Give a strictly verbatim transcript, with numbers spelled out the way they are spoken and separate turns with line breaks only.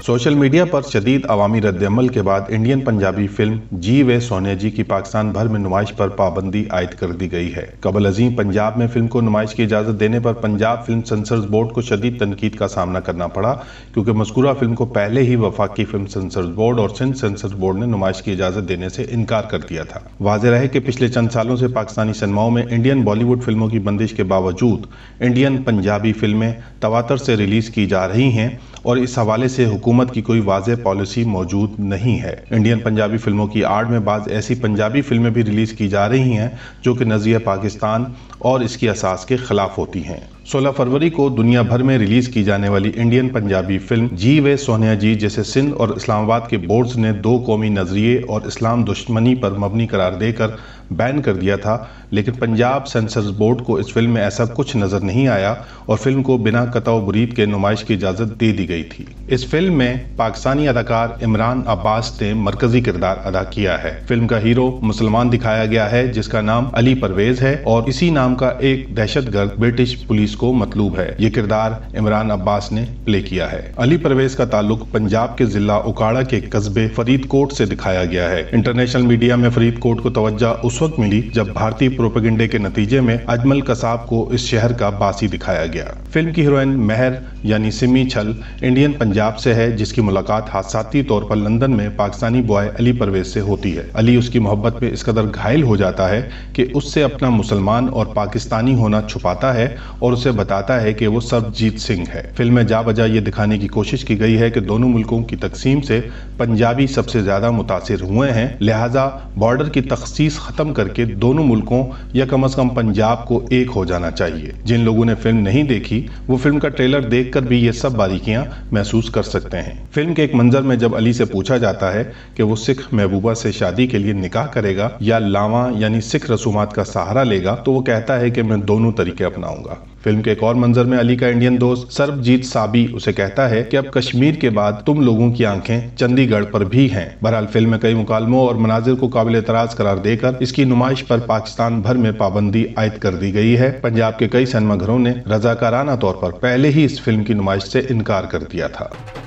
Social media पर शदीद अवामी रद्द-ए-अमल के बाद इंडियन पंजाबी फिल्म जी वे सोनिया जी की पाकिस्तान भर में नुमाइश पर पाबंदी आयद कर दी गई है। कबल अजीम पंजाब में फिल्म को नुमाइश की इजाज़त देने पर पंजाब फिल्म सेंसर्स बोर्ड को शदीद तनकीद का सामना करना पड़ा, क्योंकि मज़कूरा फिल्म को पहले ही वफाकी फिल्म सेंसर्स बोर्ड और सिंध सेंसर्स बोर्ड ने नुमाइश की इजाज़त देने से इनकार कर दिया था। वाज़ेह रहे कि पिछले चंद सालों से पाकिस्तानी सिनेमाओं में इंडियन बॉलीवुड फिल्मों की बंदिश के बावजूद इंडियन पंजाबी फिल्में तवातर से रिलीज़ की जा रही हैं और इस हवाले से हुकूमत की कोई वाज़ेह पॉलिसी मौजूद नहीं है। इंडियन पंजाबी फिल्मों की आड़ में बाज़ ऐसी पंजाबी फिल्में भी रिलीज़ की जा रही हैं जो कि नज़रिया पाकिस्तान और इसकी असास के खिलाफ होती हैं। सोलह फरवरी को दुनिया भर में रिलीज की जाने वाली इंडियन पंजाबी फिल्म जी वे सोनिया जी, जैसे सिंध और इस्लामाबाद के बोर्ड्स ने दो कौमी नजरिए और इस्लाम दुश्मनी पर मबनी करार देकर बैन कर दिया था, लेकिन पंजाब सेंसर्स बोर्ड को इस फिल्म में ऐसा कुछ नजर नहीं आया और फिल्म को बिना कतौ बुरीद के नुमाइश की इजाजत दे दी गई थी। इस फिल्म में पाकिस्तानी अदाकार इमरान अब्बास ने मरकजी किरदार अदा किया है। फिल्म का हीरो मुसलमान दिखाया गया है जिसका नाम अली परवेज है और इसी नाम का एक दहशतगर्द ब्रिटिश पुलिस को मतलूब है। ये किरदार इमरान अब्बास ने प्ले किया है। अली परवेज का ताल्लुक पंजाब के जिला उकाड़ा के कस्बे फरीदकोट से दिखाया गया है। इंटरनेशनल मीडिया में फरीदकोट को तवज्जो उस वक्त मिली जब भारतीय प्रोपेगेंडे के नतीजे में अजमल कसाब को इस शहर का बासी दिखाया गया। फिल्म की हीरोइन महर यानी सिमी छल इंडियन पंजाब से है, जिसकी मुलाकात हादसाती तौर पर लंदन में पाकिस्तानी बॉय अली परवेज से होती है। अली उसकी मोहब्बत में इस कदर घायल हो जाता है कि उससे अपना मुसलमान और पाकिस्तानी होना छुपाता है और उसे बताता है कि वो सरबजीत सिंह है। फिल्म में जा बजा ये दिखाने की कोशिश की गई है कि दोनों मुल्कों की तकसीम से पंजाबी सबसे ज्यादा मुतासिर हुए हैं, लिहाजा बॉर्डर की तखसीस खत्म करके दोनों मुल्कों या कम अज कम पंजाब को एक हो जाना चाहिए। जिन लोगों ने फिल्म नहीं देखी वो फिल्म का ट्रेलर देखकर भी ये सब बारीकियां महसूस कर सकते हैं। फिल्म के एक मंजर में जब अली से पूछा जाता है कि वो सिख महबूबा से शादी के लिए निकाह करेगा या लावा यानी सिख रसूमात का सहारा लेगा, तो वो कहता है कि मैं दोनों तरीके अपनाऊंगा। फिल्म के एक और मंजर में अली का इंडियन दोस्त सरबजीत साबी उसे कहता है कि अब कश्मीर के बाद तुम लोगों की आंखें चंडीगढ़ पर भी हैं। बहरहाल फिल्म में कई मुकालमों और मनाजिर को काबिल एतराज करार देकर इसकी नुमाइश पर पाकिस्तान भर में पाबंदी आयद कर दी गई है। पंजाब के कई सिनेमा घरों ने रजाकाराना तौर पर पहले ही इस फिल्म की नुमाइश से इनकार कर दिया था।